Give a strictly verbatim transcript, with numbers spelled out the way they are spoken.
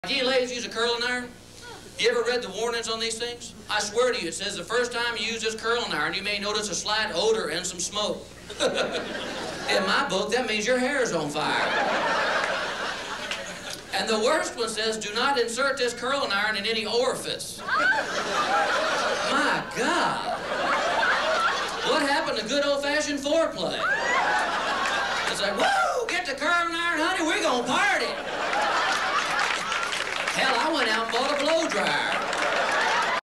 You ladies use a curling iron? You ever read the warnings on these things? I swear to you, it says the first time you use this curling iron, you may notice a slight odor and some smoke. In my book, that means your hair is on fire. And the worst one says, do not insert this curling iron in any orifice. My God. What happened to good old-fashioned foreplay? It's like, woo, get the curling iron, honey, we're gonna party. Hell, I went out and bought a blow dryer.